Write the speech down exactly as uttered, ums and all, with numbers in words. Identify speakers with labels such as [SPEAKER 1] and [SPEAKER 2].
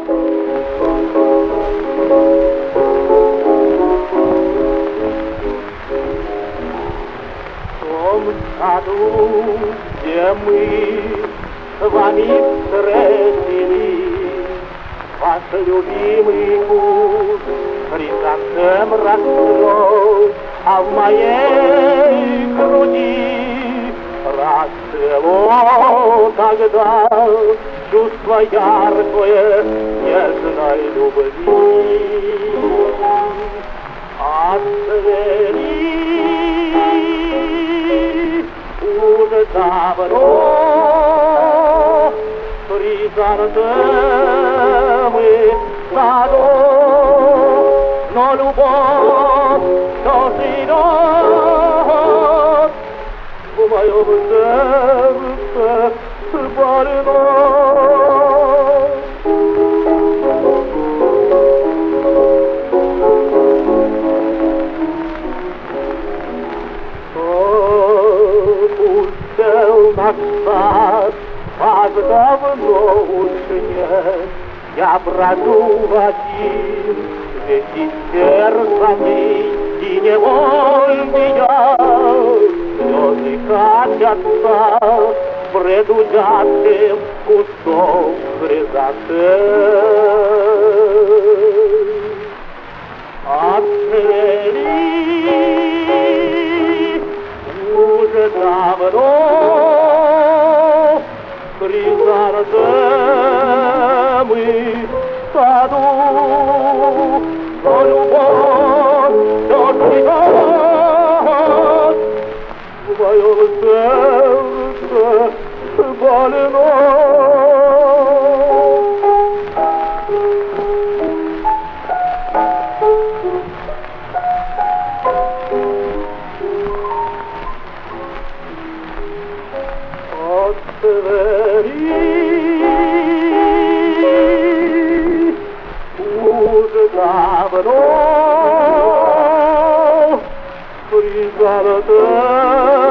[SPEAKER 1] саду, где мы с вами встретились, ваш любимый куст хризантем расцвел, а в моей груди расцвело тогда чувство яркое нежной любви. Отцвели уже давно хризантемы в саду, но любовь все живет в моем сердце больном. Наш сад, как давно уж нет, я брожу один, ведь и сердцами, и невольные слезы катятся в предугадшим кустом хризантем. Отцвели уже давно хризантемы в саду, но любовь все живет в моем сердце больном. Отцвели уже давно хризантемы